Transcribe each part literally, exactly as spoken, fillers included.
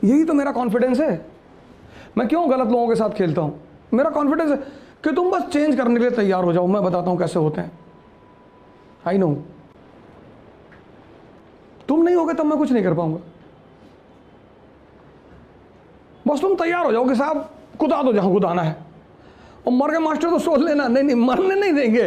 यही तो मेरा कॉन्फिडेंस है। मैं क्यों गलत लोगों के साथ खेलता हूं? मेरा कॉन्फिडेंस है कि तुम बस चेंज करने के लिए तैयार हो जाओ, मैं बताता हूं कैसे होते हैं। आई नो तुम नहीं होगे तब मैं कुछ नहीं कर पाऊंगा। बस तुम तैयार हो जाओ कि साहब कुदा दो जहां कुदाना है, और मर के मास्टर तो सोच लेना। नहीं नहीं, मरने नहीं देंगे।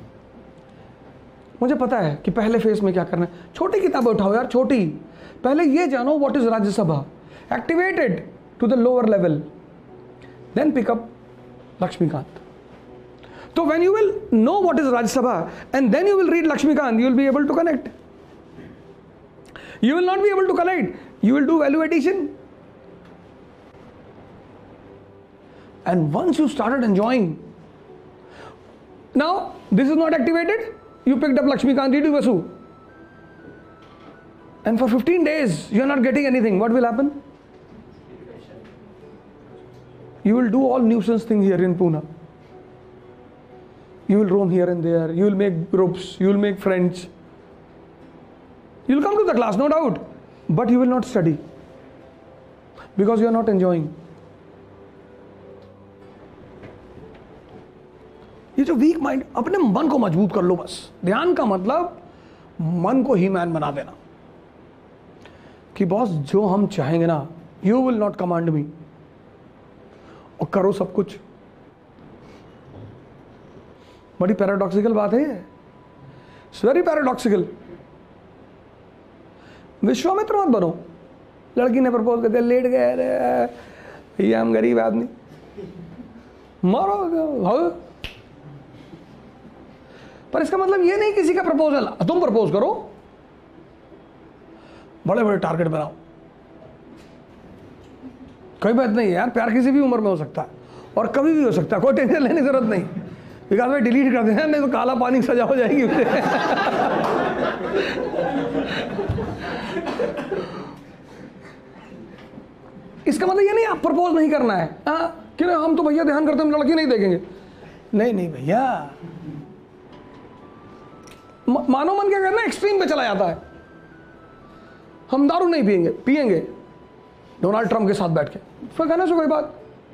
मुझे पता है कि पहले फेज में क्या करना है। छोटी किताबें उठाओ यार, छोटी। पहले ये जानो what is Rajya Sabha, activated to the lower level, then pick up Laxmikanth. तो when you will know what is Rajya Sabha and then you will read Laxmikanth, you will be able to connect. You will not be able to connect. You will do value addition. And once you started enjoying, now this is not activated. You picked up Lakshmikant Redu Vasu, and for fifteen days you are not getting anything. What will happen? You will do all nuisance thing here in Pune. You will roam here and there. You will make groups. You will make friends. You will come to the class, no doubt, but you will not study because you are not enjoying. ये जो week mind, अपने मन को मजबूत कर लो बस। ध्यान का मतलब मन को ही मैन बना देना कि बॉस जो हम चाहेंगे ना, you will not command me, और करो सब कुछ। बड़ी पैराडॉक्सिकल बात है, इट्स वेरी पैराडॉक्सिकल। विश्वामित्र मत बनो। लड़की ने प्रपोज कर दिया, लेट गए, अरे भैया हम गरीब आदमी, मारो हो। पर इसका मतलब ये नहीं किसी का प्रपोजल तुम प्रपोज करो, बड़े बड़े टारगेट बनाओ। कोई बात नहीं यार, प्यार किसी भी उम्र में हो सकता है और कभी भी हो सकता है, कोई टेंशन लेने की जरूरत नहीं। विकास भाई डिलीट कर देना, नहीं तो काला पानी सजा हो जाएगी उससे। इसका मतलब ये नहीं आप प्रपोज नहीं करना है। हाँ कि नहीं हम तो भैया ध्यान करते हैं, लड़की नहीं देखेंगे। नहीं नहीं भैया, मानो मन क्या करना, एक्सट्रीम पे चला जाता है। हम दारू नहीं पिएंगे, पिएंगे डोनाल्ड ट्रंप के साथ बैठ के, फिर कहना से कोई बात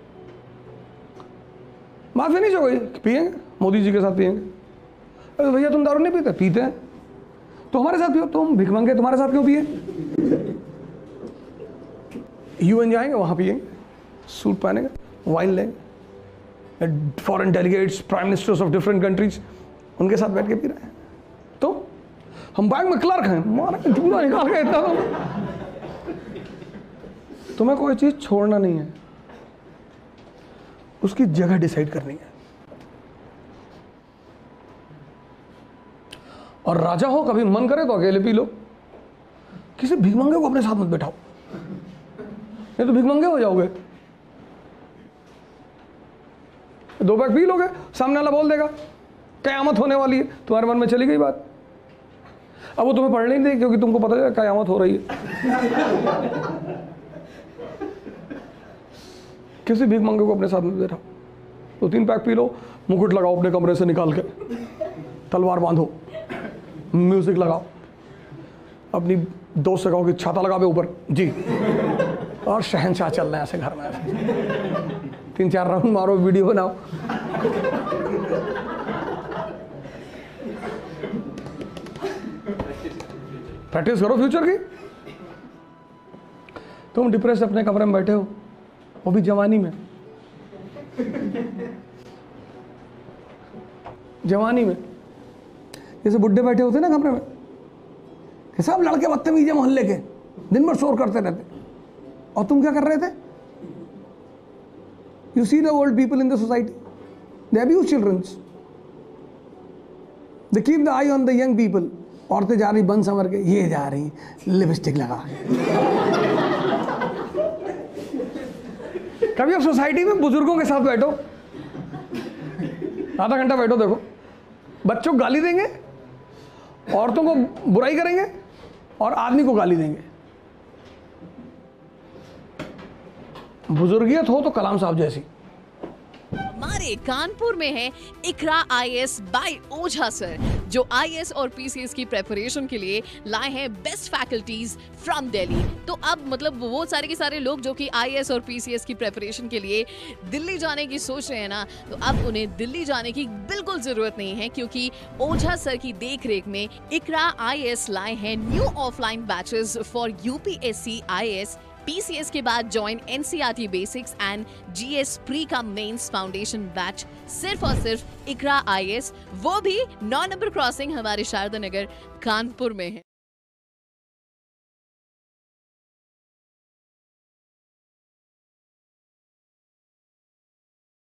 बात फिर नहीं से कोई, पिएंगे मोदी जी के साथ पिएंगे। अरे भैया तुम दारू नहीं पीते? पीते हैं तो हमारे साथ पियो। तुम भिख मांगे तुम्हारे साथ क्यों पिए? यूएन जाएंगे वहां पिएंगे, सूट पहनेंगे, वाइन लेंगे, foreign delegates, prime ministers of different countries उनके साथ बैठ के पी रहे हैं। तो हम बैंक में क्लर्क हैं, मारा जूड़ा निकाल के इतना। तुम्हें कोई चीज छोड़ना नहीं है, उसकी जगह डिसाइड करनी है। और राजा हो, कभी मन करे तो अकेले पी लो, किसी भिखमंगे को अपने साथ मत बैठाओ, नहीं तो भिखमंगे हो जाओगे। दो बैग पी लोगे, सामने वाला बोल देगा कयामत होने वाली है, तुम्हारे मन में चली गई बात। अब वो तुम्हें पढ़ने नहीं देगी क्योंकि तुमको पता है कयामत हो रही है। किसी भीख मंगे को अपने साथ में बैठाओ, दो तीन पैक पी लो, मुकुट लगाओ अपने कमरे से निकाल के, तलवार बांधो, म्यूजिक लगाओ, अपनी दोस्त से कहो कि छाता लगा पे ऊपर जी, और शहनशाह चल रहे हैं ऐसे घर में, ऐसे तीन चार राउंड मारो, वीडियो बनाओ। प्रैक्टिस करो फ्यूचर की। तुम डिप्रेस अपने कमरे में बैठे हो, वो भी जवानी में, जवानी में जैसे बुड्ढे बैठे होते ना कमरे में, सब लड़के बदतमीज है मोहल्ले के, दिन भर शोर करते रहते, और तुम क्या कर रहे थे? You see the old people in the society, they abuse childrens, they keep the eye on the young people. औरतें जा रही बन संवर के, ये जा रही लिपस्टिक लगा। कभी आप सोसाइटी में बुजुर्गों के साथ बैठो, आधा घंटा बैठो, देखो बच्चों को गाली देंगे, औरतों को बुराई करेंगे और आदमी को गाली देंगे। बुजुर्गियत हो तो कलाम साहब जैसी। हमारे कानपुर में है Iqra I A S by Ojha sir, जो आईएएस और पीसीएस की प्रेपरेशन के लिए लाए हैं बेस्ट फैकल्टीज फ्रॉम दिल्ली। तो अब मतलब वो सारे के सारे लोग जो कि आईएएस और पीसीएस की प्रेपरेशन के लिए दिल्ली जाने की सोच रहे हैं ना, तो अब उन्हें दिल्ली जाने की बिल्कुल जरूरत नहीं है, क्योंकि ओझा सर की देखरेख में इकरा आईएएस लाए हैं new offline batches for UPSC IAS PCS के बाद join NCERT basics and GS pre का मेंस फाउंडेशन बैच सिर्फ और सिर्फ इकरा आईएएस, वो भी नौ नंबर क्रॉसिंग हमारे शारदा नगर कानपुर में है।